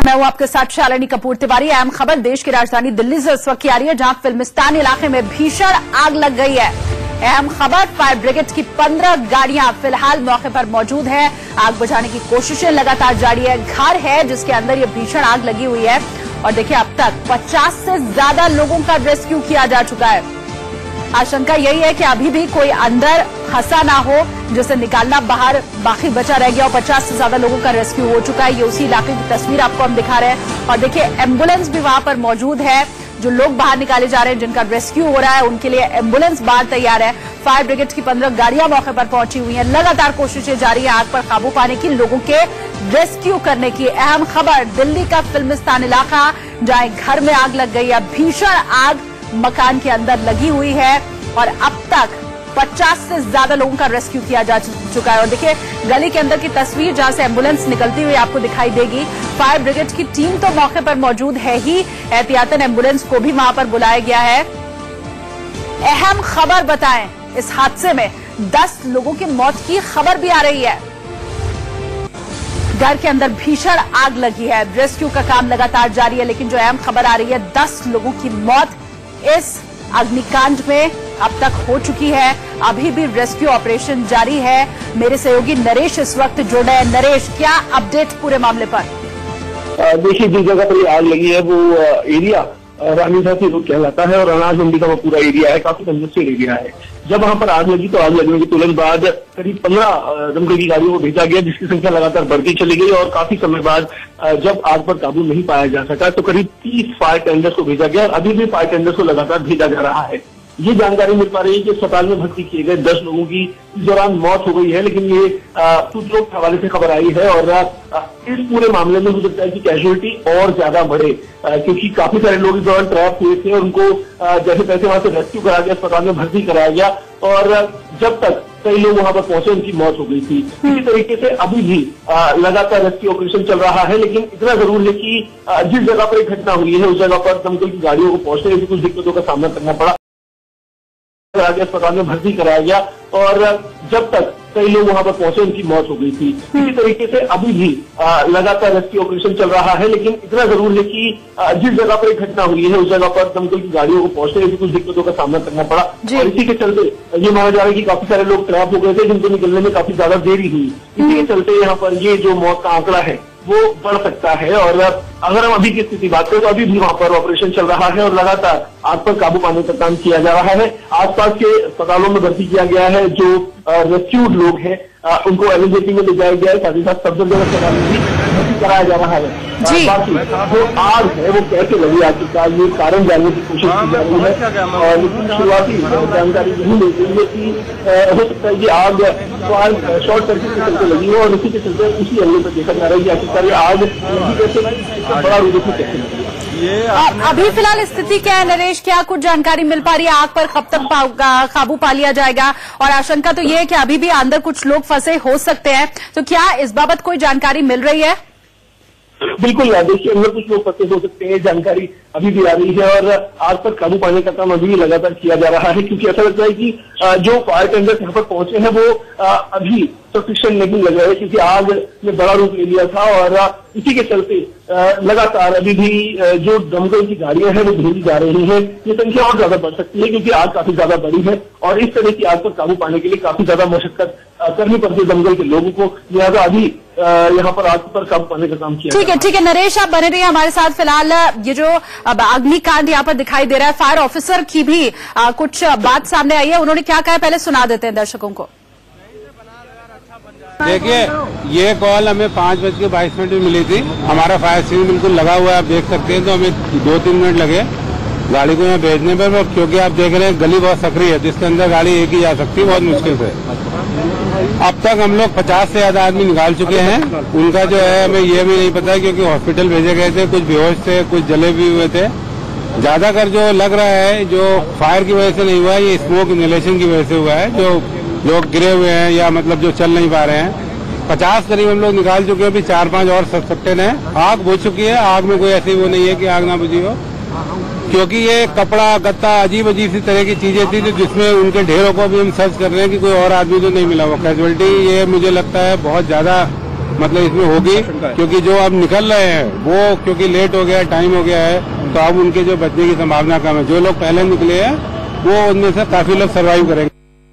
मैं हूं आपके साथ शालिनी कपूर तिवारी। अहम खबर देश की राजधानी दिल्ली से इस वक्त की आ रही है, जहां फिल्मिस्तान इलाके में भीषण आग लग गई है। अहम खबर, फायर ब्रिगेड की 15 गाड़ियां फिलहाल मौके पर मौजूद है। आग बुझाने की कोशिशें लगातार जारी है। घर है जिसके अंदर ये भीषण आग लगी हुई है और देखिए अब तक 50 से ज्यादा लोगों का रेस्क्यू किया जा चुका है। आशंका यही है कि अभी भी कोई अंदर फंसा ना हो जिसे निकालना बाहर बाकी बचा रह गया और 50 से ज्यादा लोगों का रेस्क्यू हो चुका है। ये उसी इलाके की तस्वीर आपको हम दिखा रहे हैं और देखिए एम्बुलेंस भी वहां पर मौजूद है। जो लोग बाहर निकाले जा रहे हैं, जिनका रेस्क्यू हो रहा है, उनके लिए एम्बुलेंस बाहर तैयार है। फायर ब्रिगेड की 15 गाड़ियां मौके पर पहुंची हुई हैं। लगातार कोशिशें जारी है आग पर काबू पाने की, लोगों के रेस्क्यू करने की। अहम खबर दिल्ली का फिल्मिस्तान इलाका, जहां घर में आग लग गई है। भीषण आग मकान के अंदर लगी हुई है और अब तक 50 से ज्यादा लोगों का रेस्क्यू किया जा चुका है। और देखिए गली के अंदर की तस्वीर, जहां से एम्बुलेंस निकलती हुई आपको दिखाई देगी। फायर ब्रिगेड की टीम तो मौके पर मौजूद है ही, एहतियातन एम्बुलेंस को भी वहां पर बुलाया गया है। अहम खबर बताएं, इस हादसे में 10 लोगों की मौत की खबर भी आ रही है। घर के अंदर भीषण आग लगी है, रेस्क्यू का काम लगातार जारी है, लेकिन जो अहम खबर आ रही है 10 लोगों की मौत इस अग्निकांड में अब तक हो चुकी है। अभी भी रेस्क्यू ऑपरेशन जारी है। मेरे सहयोगी नरेश इस वक्त जुड़े हैं। नरेश, क्या अपडेट पूरे मामले पर? देखिए, जिस जगह पर आग लगी है वो एरिया रानीसा से कहलाता है और अनाज मंडी का वो पूरा एरिया है, काफी कंजेस्टेड एरिया है। जब वहां पर आग लगी तो आग लगने के तुरंत बाद करीब 15 दमकल की गाड़ियों को भेजा गया, जिसकी संख्या लगातार बढ़ती चली गई और काफी समय बाद जब आग पर काबू नहीं पाया जा सका तो करीब 30 फायर टेंडर्स को भेजा गया और अभी भी फायर टेंडर्स को लगातार भेजा जा रहा है। ये जानकारी मिल पा रही है कि अस्पताल में भर्ती किए गए 10 लोगों की इस दौरान मौत हो गई है, लेकिन ये सूत्रों के हवाले से खबर आई है और इस पूरे मामले में हो सकता है कि कैजुअलिटी और ज्यादा बढ़े, क्योंकि काफी सारे लोग इस दौरान ट्रैप हुए थे और उनको जैसे तैसे वहां से रेस्क्यू कराया गया, अस्पताल में भर्ती कराया गया और जब तक कई लोग वहां पर पहुंचे उनकी मौत हो गई थी। इसी तरीके से अभी भी लगातार रेस्क्यू ऑपरेशन चल रहा है, लेकिन इतना जरूर है कि जिस जगह पर एक घटना हुई है उस जगह पर दमकल की गाड़ियों को पहुंचने में कुछ दिक्कतों का सामना करना पड़ा। अस्पताल में भर्ती कराया गया और जब तक कई लोग वहां पर पहुंचे उनकी मौत हो गई थी। इसी तरीके से अभी भी लगातार रेस्क्यू ऑपरेशन चल रहा है, लेकिन इतना जरूर है कि जिस जगह पर एक घटना हुई है उस जगह पर दमकल की गाड़ियों को पहुंचने में कुछ दिक्कतों का सामना करना पड़ा और इसी के चलते ये माना जा रहा है कि काफी सारे लोग ट्रैप हो गए थे, जिनको निकलने में काफी ज्यादा देरी हुई। इसी के चलते यहाँ पर ये जो मौत का आंकड़ा है वो बढ़ सकता है और अगर हम अभी की स्थिति बात करें तो अभी भी वहां पर ऑपरेशन चल रहा है और लगातार आग पर काबू पाने का काम किया जा रहा है। आसपास के अस्पतालों में भर्ती किया गया है, जो रेस्क्यूड लोग हैं उनको एमरजेंसी में ले जाया गया है, साथ ही साथ सफदरजंग अस्पताल में भी भर्ती कराया जा रहा है। बाकी जो आग है वो कैसे लगी आखिर का ये कारण जानने की कोशिश की जा रही है और लेकिन शुरुआती जानकारी यही मिल रही है कि हो सकता है कि आग शॉर्ट सर्किट के चलते लगी हो और इसी के चलते उसी एंगल पर देखा जा रहा है कि आखिरकार ये आग बड़ा रूप से कैसे लगी है। अभी फिलहाल स्थिति क्या है नरेश? क्या कुछ जानकारी मिल पा रही है? आग पर कब तक काबू पा लिया जाएगा? और आशंका तो ये है कि अभी भी अंदर कुछ लोग फंसे हो सकते हैं, तो क्या इस बाबत कोई जानकारी मिल रही है? बिल्कुल, देखिए अंदर कुछ लोग फंसे हो सकते हैं, जानकारी अभी भी आ रही है और आग पर काबू पाने का काम अभी भी लगातार किया जा रहा है, क्योंकि ऐसा लगता है कि जो फायर टेंडर्स यहाँ पर पहुंचे हैं वो अभी सफिशिएंट नहीं लग रहे हैं, क्योंकि आग ने बड़ा रूप ले लिया था और इसी के चलते लगातार अभी भी जो दमकल की गाड़ियां हैं वो भेजी जा रही हैं। ये संख्या और ज्यादा बढ़ सकती है क्योंकि आग काफी ज्यादा बड़ी है और इस तरह की आग पर काबू पाने के लिए काफी ज्यादा मशक्कत करनी पड़ती है दमकल के लोगों को, लिहाजा अभी यहाँ पर आग पर काबू पाने का काम किया। ठीक है नरेश, आप बने रहिए हमारे साथ। फिलहाल ये जो अग्निकांड यहाँ पर दिखाई दे रहा है, फायर ऑफिसर की भी कुछ बात सामने आई है, उन्होंने क्या कहा है पहले सुना देते हैं दर्शकों को। देखिए, ये कॉल हमें 5:22 में मिली थी। हमारा फायर स्टेशन बिल्कुल लगा हुआ है, आप देख सकते हैं, तो हमें 2-3 मिनट लगे गाड़ी को यहाँ भेजने पर, क्योंकि आप देख रहे हैं गली बहुत सक्रिय है, जिसके अंदर गाड़ी एक ही जा सकती है बहुत मुश्किल से। अब तक हम लोग 50 से ज्यादा आदमी निकाल चुके हैं। उनका जो है हमें ये भी नहीं पता, क्योंकि हॉस्पिटल भेजे गए थे, कुछ बेहोश थे, कुछ जले भी हुए थे। ज्यादातर जो लग रहा है जो फायर की वजह से नहीं हुआ है, ये स्मोक इनहेलेशन की वजह से हुआ है। जो लोग गिरे हुए हैं या मतलब जो चल नहीं पा रहे हैं, 50 करीब हम लोग निकाल चुके हैं। अभी 4-5 और सस्पेक्टेड हैं। आग बुझ चुकी है, आग में कोई ऐसी वो नहीं है कि आग ना बुझी हो, क्योंकि ये कपड़ा गत्ता अजीब सी तरह की चीजें थी, तो जिसमें उनके ढेरों को अभी हम सर्च कर रहे हैं कि कोई और आदमी तो नहीं मिला हुआ। कैजुअलिटी ये मुझे लगता है बहुत ज्यादा मतलब इसमें होगी, क्योंकि जो अब निकल रहे हैं वो क्योंकि लेट हो गया, टाइम हो गया है, तो अब उनके जो बचने की संभावना कम है। जो लोग पहले निकले हैं वो उनमें से काफी लोग सर्वाइव करेंगे।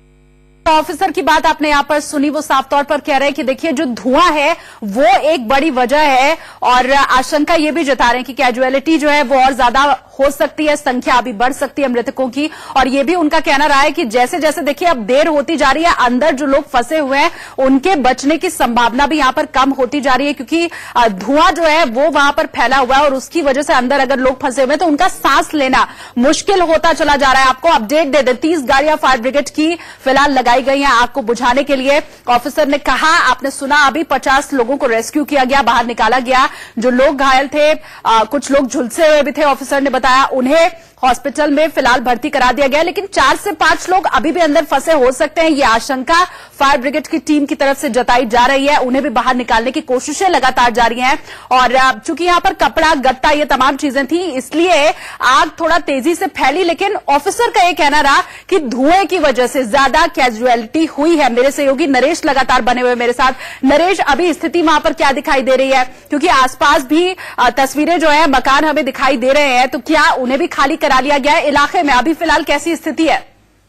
ऑफिसर की बात आपने यहां पर सुनी, वो साफ तौर पर कह रहे हैं कि देखिए जो धुआं है वो एक बड़ी वजह है और आशंका ये भी जता रहे हैं कि कैजुअलिटी जो है वो और ज्यादा हो सकती है, संख्या अभी बढ़ सकती है मृतकों की। और ये भी उनका कहना रहा है कि जैसे जैसे देखिए अब देर होती जा रही है, अंदर जो लोग फंसे हुए हैं उनके बचने की संभावना भी यहां पर कम होती जा रही है, क्योंकि धुआं जो है वो वहां पर फैला हुआ है और उसकी वजह से अंदर अगर लोग फंसे हुए हैं तो उनका सांस लेना मुश्किल होता चला जा रहा है। आपको अपडेट दे दें, 30 गाड़ियां फायर ब्रिगेड की फिलहाल लगाई गई हैं आग को बुझाने के लिए। ऑफिसर ने कहा, आपने सुना, अभी 50 लोगों को रेस्क्यू किया गया, बाहर निकाला गया। जो लोग घायल थे, कुछ लोग झुलसे हुए भी थे, ऑफिसर ने बताया, उन्हें हॉस्पिटल में फिलहाल भर्ती करा दिया गया, लेकिन 4 से 5 लोग अभी भी अंदर फंसे हो सकते हैं। ये आशंका फायर ब्रिगेड की टीम की तरफ से जताई जा रही है। उन्हें भी बाहर निकालने की कोशिशें लगातार जारी हैं और चूंकि यहां पर कपड़ा, गत्ता, ये तमाम चीजें थी, इसलिए आग थोड़ा तेजी से फैली। लेकिन ऑफिसर का यह कहना रहा कि धुएं की वजह से ज्यादा कैजुअलिटी हुई है। मेरे सहयोगी नरेश लगातार बने हुए मेरे साथ। नरेश, अभी स्थिति वहां पर क्या दिखाई दे रही है, क्योंकि आसपास भी तस्वीरें जो है मकान हमें दिखाई दे रहे हैं, तो क्या उन्हें भी खाली करा लिया गया है? इलाके में अभी फिलहाल कैसी स्थिति है?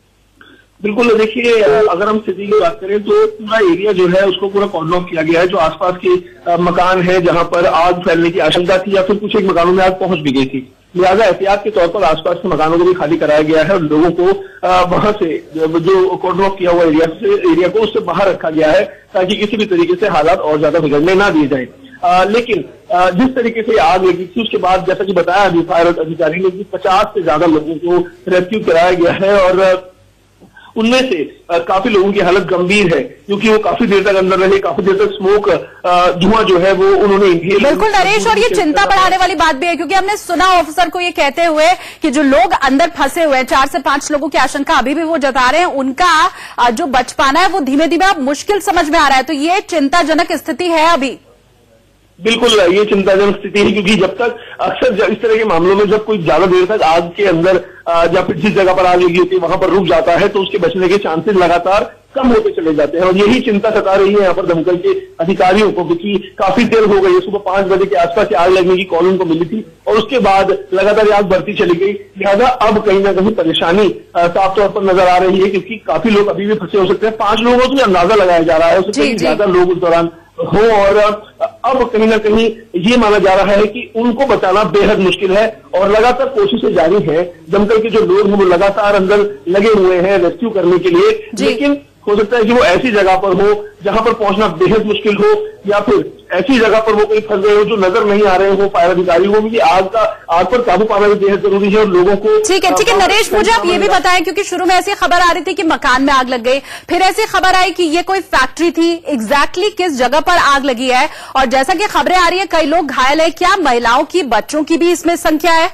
बिल्कुल, देखिए अगर हम स्थिति की बात करें तो पूरा एरिया जो है उसको पूरा कॉर्डन ऑफ किया गया है। जो आसपास के मकान है जहां पर आग फैलने की आशंका थी या फिर कुछ एक मकानों में आग पहुंच भी गई थी, लिहाजा एहतियात के तौर पर आसपास के मकानों को भी खाली कराया गया है और लोगों को वहां से जो कॉर्डन ऑफ किया हुआ एरिया को उससे बाहर रखा गया है ताकि किसी भी तरीके से हालात और ज्यादा बिगड़ने ना दिए जाए। लेकिन जिस तरीके से आग लगी थी उसके बाद जैसा कि बताया अभी फायर अधिकारी ने कि 50 से ज्यादा लोगों को रेस्क्यू कराया गया है और उनमें से काफी लोगों की हालत गंभीर है, क्योंकि वो काफी देर तक अंदर रहे, काफी देर तक स्मोक, धुआं जो है वो उन्होंने इनहेल। बिल्कुल नरेश, और ये चिंता बढ़ाने वाली बात भी है, क्योंकि हमने सुना ऑफिसर को ये कहते हुए कि जो लोग अंदर फंसे हुए हैं, 4 से 5 लोगों की आशंका अभी भी वो जता रहे हैं, उनका जो बच पाना है वो धीमे धीमे अब मुश्किल समझ में आ रहा है। तो ये चिंताजनक स्थिति है अभी। बिल्कुल, ये चिंताजनक स्थिति है, क्योंकि जब तक अक्सर इस तरह के मामलों में जब कोई ज्यादा देर तक आग के अंदर या फिर जिस जगह पर आग लगी होती है वहां पर रुक जाता है तो उसके बचने के चांसेस लगातार कम होते चले जाते हैं। और यही चिंता सता रही है यहाँ पर दमकल के अधिकारियों को, क्योंकि काफी देर हो गई है, सुबह 5 बजे के आसपास आग लगने की कॉल उनको मिली थी और उसके बाद लगातार आग बढ़ती चली गई। लिहाजा अब कहीं ना कहीं परेशानी साफ तौर पर नजर आ रही है, क्योंकि काफी लोग अभी भी फंसे हो सकते हैं। 5 लोगों को अंदाजा लगाया जा रहा है, उससे कहीं ज्यादा लोग उस दौरान हो और अब कहीं ना कहीं ये माना जा रहा है कि उनको बचाना बेहद मुश्किल है और लगातार कोशिशें जारी है। दमकल के जो लोग हैं वो लगातार अंदर लगे हुए हैं रेस्क्यू करने के लिए, लेकिन हो सकता है कि वो ऐसी जगह पर हो जहां पर पहुंचना बेहद मुश्किल हो या फिर ऐसी जगह पर वो कहीं फंस गए हो जो नजर नहीं आ रहे हो फायर अधिकारियों को, क्योंकि आग पर काबू पाना भी बेहद जरूरी है और लोगों को। ठीक है नरेश, मुझे आप ये भी बताएं, क्योंकि शुरू में ऐसी खबर आ रही थी कि मकान में आग लग गई, फिर ऐसी खबर आई कि ये कोई फैक्ट्री थी, एग्जैक्टली किस जगह पर आग लगी है? और जैसा कि खबरें आ रही है कई लोग घायल है, क्या महिलाओं की, बच्चों की भी इसमें संख्या है?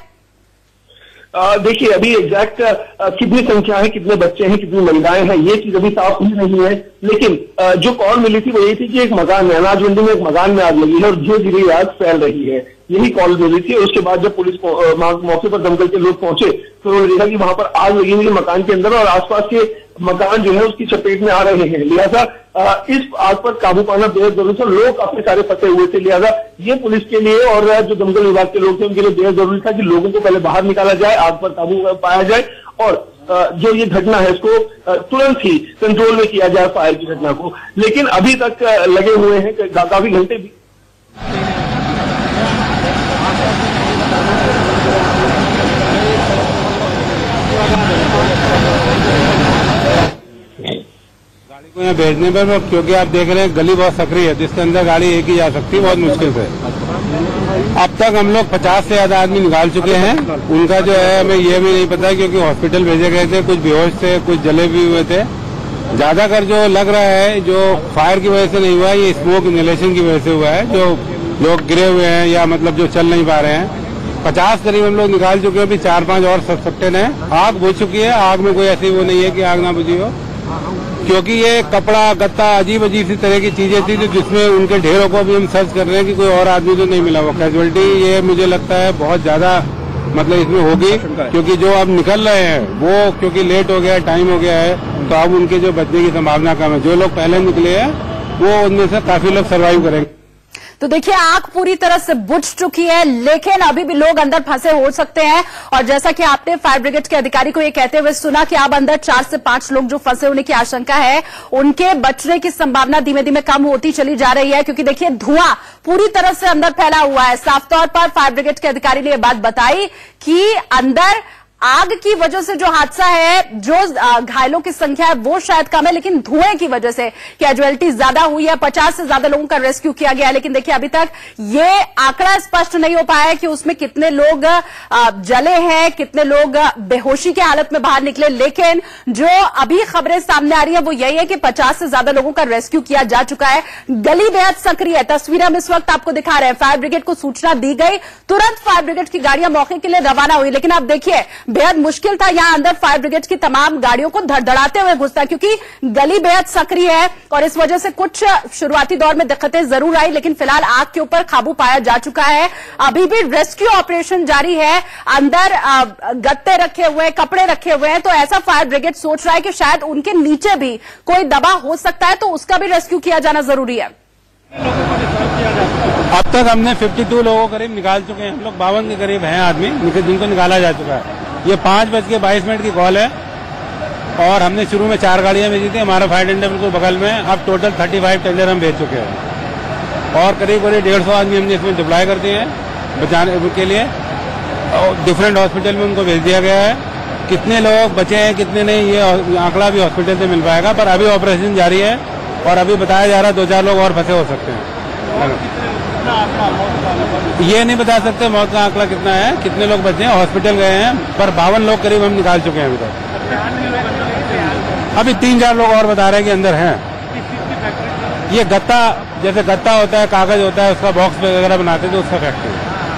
देखिए अभी एग्जैक्ट कितनी संख्या है, कितने बच्चे हैं, कितनी महिलाएं हैं, ये चीज अभी साफ हुई नहीं है। लेकिन जो कॉल मिली थी वो यही थी कि एक मकान में, अनाज मंडी में एक मकान में आग लगी है और धीरे धीरे आग फैल रही है, यही कॉल मिली थी। और उसके बाद जब पुलिस मौके पर दमकल के लोग पहुंचे तो उन्होंने देखा कि वहां पर आग लगी हुई है मकान के अंदर और आसपास के मकान जो है उसकी चपेट में आ रहे हैं। लिहाजा इस आग पर काबू पाना बेहद जरूरी था। लोग काफी सारे फंसे हुए थे, लिहाजा ये पुलिस के लिए और जो दमकल विभाग के लोग थे उनके लिए बेहद जरूरी था कि लोगों को पहले बाहर निकाला जाए, आग पर काबू पाया जाए और जो ये घटना है इसको तुरंत ही कंट्रोल में किया जाए, फायर की घटना को। लेकिन अभी तक लगे हुए हैं काफी घंटे भी। गाड़ी को यहाँ भेजने पर, क्योंकि आप देख रहे हैं गली बहुत सक्रिय है, जिसके अंदर गाड़ी एक ही जा सकती है बहुत मुश्किल से। अब तक हम लोग 50 से ज्यादा आदमी निकाल चुके हैं। उनका जो है हमें ये भी नहीं पता, क्योंकि हॉस्पिटल भेजे गए थे, कुछ बेहोश थे, कुछ जले भी हुए थे। ज्यादातर जो लग रहा है जो फायर की वजह से नहीं हुआ, ये स्मोक इनहेलेशन की वजह से हुआ है। जो लोग गिरे हुए हैं या मतलब जो चल नहीं पा रहे हैं, 50 करीब हम लोग निकाल चुके हैं। अभी 4-5 और सस्पेक्टेड हैं। आग बुझ चुकी है, आग में कोई ऐसी वो नहीं है कि आग ना बुझी हो, क्योंकि ये कपड़ा, गत्ता, अजीब अजीब सी तरह की चीजें थी जो जिसमें उनके ढेरों को अभी हम सर्च कर रहे हैं कि कोई और आदमी तो नहीं मिला वो। कैजुअलिटी ये मुझे लगता है बहुत ज्यादा मतलब इसमें होगी, क्योंकि जो अब निकल रहे हैं वो क्योंकि लेट हो गया है, टाइम हो गया है, तो अब उनके जो बचने की संभावना कम है। जो लोग पहले निकले हैं वो उनमें से काफी लोग सर्वाइव करेंगे। तो देखिए, आग पूरी तरह से बुझ चुकी है, लेकिन अभी भी लोग अंदर फंसे हो सकते हैं। और जैसा कि आपने फायर ब्रिगेड के अधिकारी को ये कहते हुए सुना कि अब अंदर 4 से 5 लोग जो फंसे होने की आशंका है, उनके बचने की संभावना धीमे धीमे कम होती चली जा रही है, क्योंकि देखिए धुआं पूरी तरह से अंदर फैला हुआ है। साफ तौर पर फायर ब्रिगेड के अधिकारी ने यह बात बताई कि अंदर आग की वजह से जो हादसा है, जो घायलों की संख्या है वो शायद कम है, लेकिन धुएं की वजह से कैजुअलिटी ज्यादा हुई है। 50 से ज्यादा लोगों का रेस्क्यू किया गया है, लेकिन देखिए अभी तक ये आंकड़ा स्पष्ट नहीं हो पाया है कि उसमें कितने लोग जले हैं, कितने लोग बेहोशी की हालत में बाहर निकले। लेकिन जो अभी खबरें सामने आ रही है वो यही है कि 50 से ज्यादा लोगों का रेस्क्यू किया जा चुका है। गली बेहद सक्रिय है, तस्वीरें हम इस वक्त आपको दिखा रहे हैं। फायर ब्रिगेड को सूचना दी गई, तुरंत फायर ब्रिगेड की गाड़ियां मौके के लिए रवाना हुई, लेकिन आप देखिए बेहद मुश्किल था यहां अंदर फायर ब्रिगेड की तमाम गाड़ियों को धड़धड़ाते हुए घुसना, क्योंकि गली बेहद सक्रिय है और इस वजह से कुछ शुरुआती दौर में दिक्कतें जरूर आई, लेकिन फिलहाल आग के ऊपर काबू पाया जा चुका है। अभी भी रेस्क्यू ऑपरेशन जारी है। अंदर गत्ते रखे हुए हैं, कपड़े रखे हुए हैं, तो ऐसा फायर ब्रिगेड सोच रहा है कि शायद उनके नीचे भी कोई दबा हो सकता है, तो उसका भी रेस्क्यू किया जाना जरूरी है। अब तक हमने 52 लोगों को करीब निकाल चुके हैं। हम लोग 52 के करीब हैं आदमी जिनको निकाला जा चुका है। ये 5:22 की कॉल है और हमने शुरू में 4 गाड़ियां भेजी थी। हमारा फायर टेंडर बिल्कुल बगल में। अब टोटल 35 टेंडर हम भेज चुके हैं और करीब 150 आदमी हमने इसमें डिप्लॉय कर दिए हैं बचाने के लिए। और डिफरेंट हॉस्पिटल में उनको भेज दिया गया है। कितने लोग बचे हैं कितने नहीं, ये आंकड़ा भी हॉस्पिटल से मिल पाएगा, पर अभी ऑपरेशन जारी है और अभी बताया जा रहा है 2-4 लोग और फंसे हो सकते हैं। ये नहीं बता सकते मौत का आंकड़ा कितना है, कितने लोग बचे हैं। हॉस्पिटल गए हैं, पर 52 लोग करीब हम निकाल चुके हैं अभी तक। अभी 3-4 लोग और बता रहे हैं कि अंदर हैं। ये गत्ता, जैसे गत्ता होता है, कागज होता है, उसका बॉक्स वगैरह बनाते थे, उसका फैक्ट्री।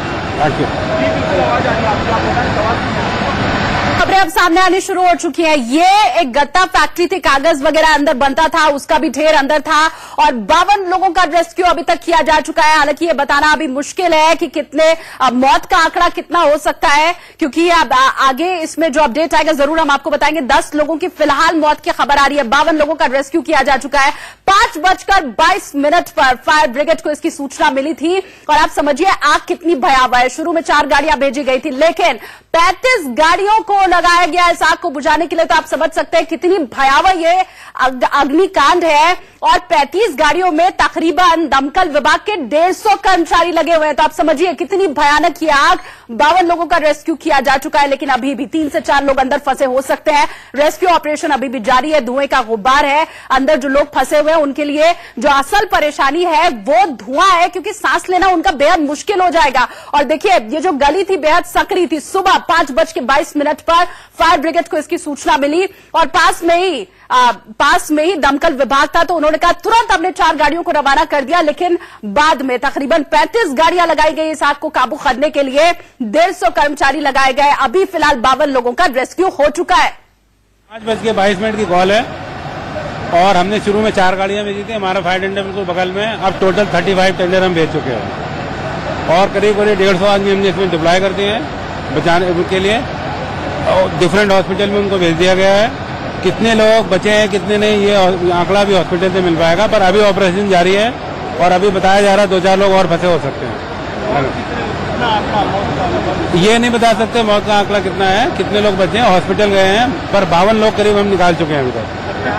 खबरें अब सामने आनी शुरू हो चुकी है। ये एक गत्ता फैक्ट्री थी, कागज वगैरह अंदर बनता था, उसका भी ढेर अंदर था और 52 लोगों का रेस्क्यू अभी तक किया जा चुका है। हालांकि ये बताना अभी मुश्किल है कि कितने मौत का आंकड़ा कितना हो सकता है, क्योंकि अब आगे इसमें जो अपडेट आएगा जरूर हम आपको बताएंगे। 10 लोगों की फिलहाल मौत की खबर आ रही है, 52 लोगों का रेस्क्यू किया जा चुका है। 5:22 पर फायर ब्रिगेड को इसकी सूचना मिली थी और आप समझिए आग कितनी भयावह है। शुरू में 4 गाड़ियां भेजी गई थी, लेकिन 35 गाड़ियों को लगाया गया इस आग को बुझाने के लिए, तो आप समझ सकते हैं कितनी भयावह ये अग्निकांड है। और 35 गाड़ियों में तकरीबन दमकल विभाग के 150 कर्मचारी लगे हुए हैं, तो आप समझिए कितनी भयानक ये आग। 52 लोगों का रेस्क्यू किया जा चुका है, लेकिन अभी भी 3 से 4 लोग अंदर फंसे हो सकते हैं। रेस्क्यू ऑपरेशन अभी भी जारी है। धुएं का गुब्बार है, अंदर जो लोग फंसे हुए हैं उनके लिए जो असल परेशानी है वो धुआं है, क्योंकि सांस लेना उनका बेहद मुश्किल हो जाएगा। और देखिए ये जो गली थी बेहद सक्रिय थी। सुबह 5:22 पर फायर ब्रिगेड को इसकी सूचना मिली और पास में ही दमकल विभाग था, तो उन्होंने कहा तुरंत हमने 4 गाड़ियों को रवाना कर दिया। लेकिन बाद में तकरीबन 35 गाड़ियां लगाई गई इस आग को काबू करने के लिए, 150 कर्मचारी लगाए गए। अभी फिलहाल 52 लोगों का रेस्क्यू हो चुका है। 5:22 की कॉल है और हमने शुरू में 4 गाड़ियां भेजी थी। हमारा फायर टेंडर बिल्कुल बगल में। अब टोटल 35 टेंडर हम भेज चुके हैं और करीब 150 आदमी हमने इसमें डिप्लॉय कर दिए हैं बचाने के लिए। और डिफरेंट हॉस्पिटल में उनको भेज दिया गया है। कितने लोग बचे हैं कितने नहीं, ये आंकड़ा भी हॉस्पिटल से मिल पाएगा, पर अभी ऑपरेशन जारी है और अभी बताया जा रहा है 2-4 लोग और फंसे हो सकते हैं। ये नहीं बता सकते मौत का आंकड़ा कितना है, कितने लोग बचे हैं। हॉस्पिटल गए हैं, पर 52 लोग करीब हम निकाल चुके हैं अभी तक।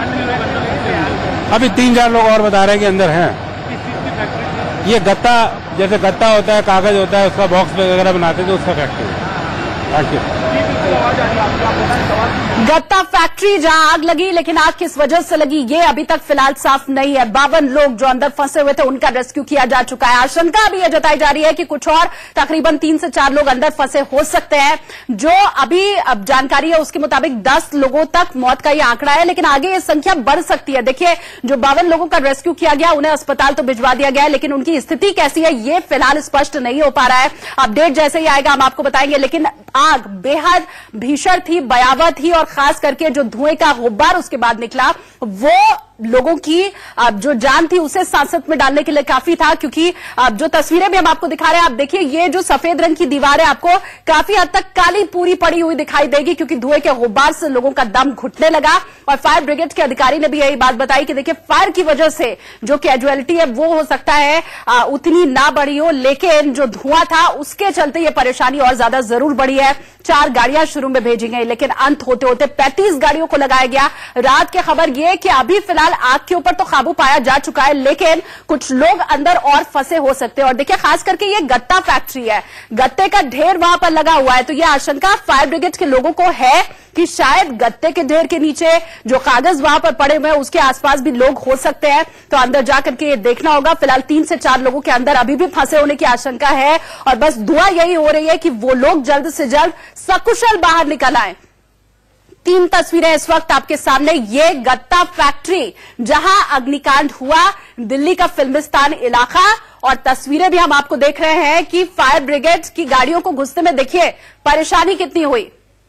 अभी 3-4 लोग और बता रहे हैं कि अंदर हैं। ये गत्ता, जैसे गत्ता होता है, कागज होता है, उसका बॉक्स वगैरह बनाते थे, उसका फैक्ट्री। गत्ता फैक्ट्री जहां आग लगी, लेकिन आग किस वजह से लगी ये अभी तक फिलहाल साफ नहीं है। 52 लोग जो अंदर फंसे हुए थे उनका रेस्क्यू किया जा चुका है। आशंका अभी यह जताई जा रही है कि कुछ और तकरीबन 3 से 4 लोग अंदर फंसे हो सकते हैं। जो अभी अब जानकारी है उसके मुताबिक 10 लोगों तक मौत का यह आंकड़ा है, लेकिन आगे ये संख्या बढ़ सकती है। देखिए जो 52 लोगों का रेस्क्यू किया गया उन्हें अस्पताल तो भिजवा दिया गया है, लेकिन उनकी स्थिति कैसी है ये फिलहाल स्पष्ट नहीं हो पा रहा है। अपडेट जैसे ही आएगा हम आपको बताएंगे, लेकिन आग बेहद भीषण थी, भयावह थी और खास करके जो धुएं का गुब्बार उसके बाद निकला वो लोगों की जो जान थी उसे सांसत में डालने के लिए काफी था, क्योंकि जो तस्वीरें भी हम आपको दिखा रहे हैं, आप देखिए ये जो सफेद रंग की दीवार है आपको काफी हद तक काली पूरी पड़ी हुई दिखाई देगी, क्योंकि धुएं के गुब्बार से लोगों का दम घुटने लगा। और फायर ब्रिगेड के अधिकारी ने भी यही बात बताई कि देखिए फायर की वजह से जो कैजुअलिटी है वो हो सकता है उतनी ना बढ़ी हो, लेकिन जो धुआं था उसके चलते ये परेशानी और ज्यादा जरूर बढ़ी है। 4 गाड़ियां शुरू में भेजी गई, लेकिन अंत होते होते 35 गाड़ियों को लगाया गया। रात की खबर यह कि अभी फिलहाल आग के ऊपर तो काबू पाया जा चुका है, लेकिन कुछ लोग अंदर और फंसे हो सकते हैं। और देखिए खास करके ये गत्ता फैक्ट्री है, गत्ते का ढेर वहां पर लगा हुआ है, तो यह आशंका फायर ब्रिगेड के लोगों को है कि शायद गत्ते के ढेर के नीचे जो कागज वहां पर पड़े हुए हैं उसके आसपास भी लोग हो सकते हैं, तो अंदर जाकर के ये देखना होगा। फिलहाल 3 से 4 लोगों के अंदर अभी भी फंसे होने की आशंका है, और बस दुआ यही हो रही है कि वो लोग जल्द से जल्द सकुशल बाहर निकल आए। 3 तस्वीरें इस वक्त आपके सामने, ये गत्ता फैक्ट्री जहां अग्निकांड हुआ, दिल्ली का फिल्मिस्तान इलाका, और तस्वीरें भी हम आपको देख रहे हैं कि फायर ब्रिगेड की गाड़ियों को घुसने में देखिए परेशानी कितनी हुई।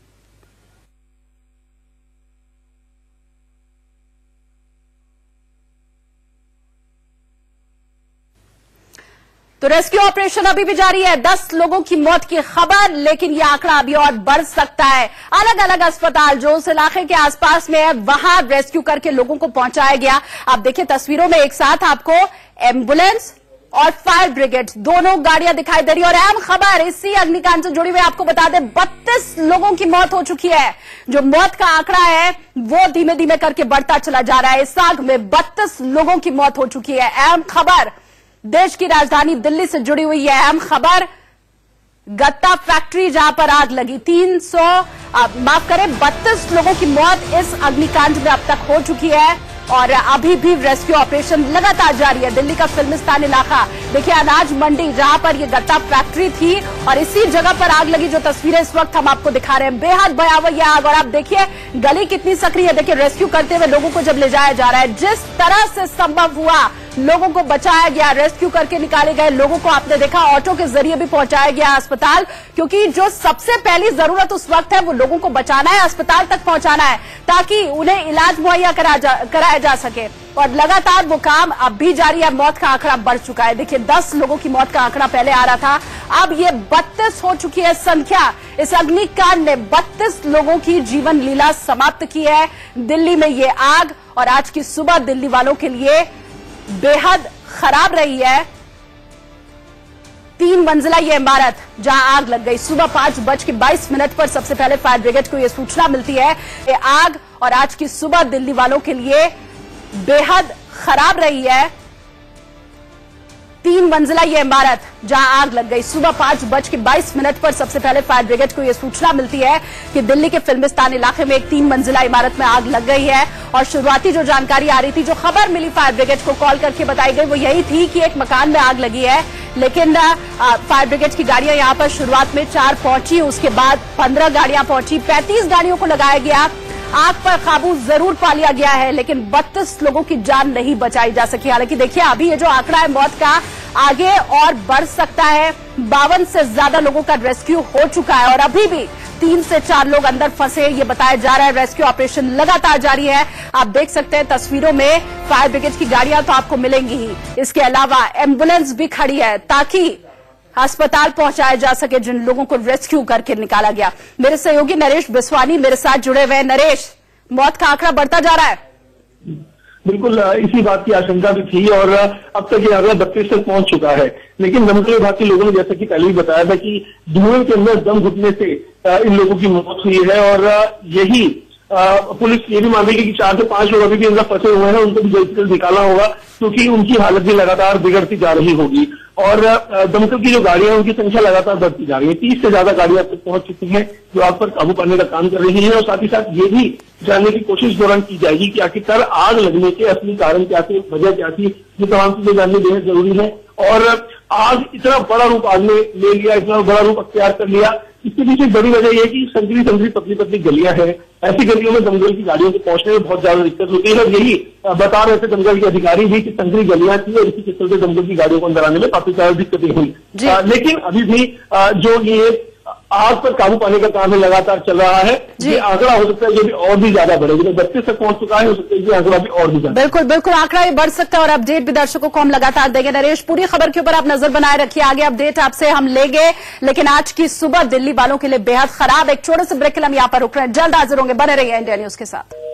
तो रेस्क्यू ऑपरेशन अभी भी जारी है। 10 लोगों की मौत की खबर, लेकिन यह आंकड़ा अभी और बढ़ सकता है। अलग अलग अस्पताल जो उस इलाके के आसपास में है वहां रेस्क्यू करके लोगों को पहुंचाया गया। आप देखिए तस्वीरों में एक साथ आपको एम्बुलेंस और फायर ब्रिगेड दोनों गाड़ियां दिखाई दे रही है। और अहम खबर इसी अग्निकांड से जुड़ी हुई आपको बता दें, 32 लोगों की मौत हो चुकी है। जो मौत का आंकड़ा है वो धीमे धीमे करके बढ़ता चला जा रहा है। इस आग में 32 लोगों की मौत हो चुकी है। अहम खबर देश की राजधानी दिल्ली से जुड़ी हुई है। अहम खबर गत्ता फैक्ट्री जहां पर आग लगी, 32 लोगों की मौत इस अग्निकांड में अब तक हो चुकी है, और अभी भी रेस्क्यू ऑपरेशन लगातार जारी है। दिल्ली का फिल्मिस्तान इलाका, देखिए अनाज मंडी जहां पर यह गत्ता फैक्ट्री थी और इसी जगह पर आग लगी। जो तस्वीरें इस वक्त हम आपको दिखा रहे हैं, बेहद भयावह यह आग, और आप देखिए गली कितनी सक्रिय है। देखिए रेस्क्यू करते हुए लोगों को जब ले जाया जा रहा है, जिस तरह से संभव हुआ लोगों को बचाया गया, रेस्क्यू करके निकाले गए लोगों को आपने देखा ऑटो के जरिए भी पहुंचाया गया अस्पताल, क्योंकि जो सबसे पहली जरूरत उस वक्त है वो लोगों को बचाना है, अस्पताल तक पहुंचाना है, ताकि उन्हें इलाज मुहैया कराया जा सके। और लगातार वो काम अब भी जारी है। मौत का आंकड़ा बढ़ चुका है। देखिए 10 लोगों की मौत का आंकड़ा पहले आ रहा था, अब ये 32 हो चुकी है संख्या। इस अग्निकांड ने 32 लोगों की जीवन लीला समाप्त की है। दिल्ली में ये आग और आज की सुबह दिल्ली वालों के लिए बेहद खराब रही है। 3 मंजिला ये इमारत जहां आग लग गई, सुबह 5:22 पर सबसे पहले फायर ब्रिगेड को यह सूचना मिलती है। ये आग और आज की सुबह दिल्ली वालों के लिए बेहद खराब रही है। 3 मंजिला ये इमारत जहां आग लग गई, सुबह 5:22 पर सबसे पहले फायर ब्रिगेड को यह सूचना मिलती है कि दिल्ली के फिल्मिस्तान इलाके में एक 3 मंजिला इमारत में आग लग गई है। और शुरुआती जो जानकारी आ रही थी, जो खबर मिली फायर ब्रिगेड को कॉल करके बताई गई, वो यही थी कि एक मकान में आग लगी है। लेकिन फायर ब्रिगेड की गाड़ियां यहां पर शुरुआत में 4 पहुंची, उसके बाद 15 गाड़ियां पहुंची, 35 गाड़ियों को लगाया गया। आग पर काबू जरूर पा लिया गया है, लेकिन 32 लोगों की जान नहीं बचाई जा सकी। हालांकि देखिए अभी ये जो आंकड़ा है मौत का, आगे और बढ़ सकता है। 52 से ज्यादा लोगों का रेस्क्यू हो चुका है, और अभी भी 3 से 4 लोग अंदर फंसे ये बताया जा रहा है। रेस्क्यू ऑपरेशन लगातार जारी है। आप देख सकते हैं तस्वीरों में फायर ब्रिगेड की गाड़ियां तो आपको मिलेंगी ही, इसके अलावा एम्बुलेंस भी खड़ी है ताकि अस्पताल पहुंचाया जा सके जिन लोगों को रेस्क्यू करके निकाला गया। मेरे सहयोगी नरेश बिस्वानी मेरे साथ जुड़े हुए हैं। नरेश, मौत का आंकड़ा बढ़ता जा रहा है। बिल्कुल इसी बात की आशंका भी थी, और अब तक ये आंकड़ा 32 तक पहुंच चुका है। लेकिन दमकल विभाग के लोगों ने जैसा कि पहले ही बताया था कि धुएं के अंदर दम घुटने से इन लोगों की मौत हुई है, और यही पुलिस ये भी मान रही है कि 4 से 5 लोग अभी भी अंदर फंसे हुए हैं, उनको भी जल्द से जल्द निकालना होगा, क्योंकि उनकी हालत भी लगातार बिगड़ती जा रही होगी। और दमकल की जो गाड़ियां हैं उनकी संख्या लगातार बढ़ती जा रही है। 30 से ज्यादा गाड़ियां अब तक पहुंच चुकी हैं जो आग पर काबू पाने का काम कर रही है। और साथ ही साथ ये भी जानने की कोशिश दौरान की जाएगी कि आखिरकार आग लगने के असली कारण क्या थे, वजह क्या थी, ये तमाम चीजें जाननी बेहद जरूरी है। और आग इतना बड़ा रूप आग ने ले लिया, इतना बड़ा रूप अख्तियार कर लिया, इसके पीछे बड़ी वजह यह है कि संकरी पतली पतली गलियां हैं। ऐसी गलियों में दमकल की गाड़ियों को पहुंचने में बहुत ज्यादा दिक्कत होती है। और यही बता रहे थे दमकल के अधिकारी भी कि संकरी गलियां थी और इसी के चलते दमकल की गाड़ियों को अंदर आने में काफी ज्यादा दिक्कतें हुई। लेकिन अभी भी जो ये आग पर काबू पाने का काम लगातार चल रहा है। ये आंकड़ा हो सकता है ये भी और भी ज्यादा बढ़ेगा, तो 32 तक पहुंच चुका है, हो सकता है ये आंकड़ा भी और भी ज्यादा। बिल्कुल बिल्कुल, आंकड़ा ये बढ़ सकता है और अपडेट भी दर्शकों को हम लगातार देंगे। नरेश, पूरी खबर के ऊपर आप नजर बनाए रखिए, आगे अपडेट आपसे हम लेंगे। लेकिन आज की सुबह दिल्ली वालों के लिए बेहद खराब। एक छोटे से ब्रेक के लिए हम यहाँ पर रुक रहे हैं, जल्द हाजिर होंगे, बने रहिए इंडिया न्यूज के साथ।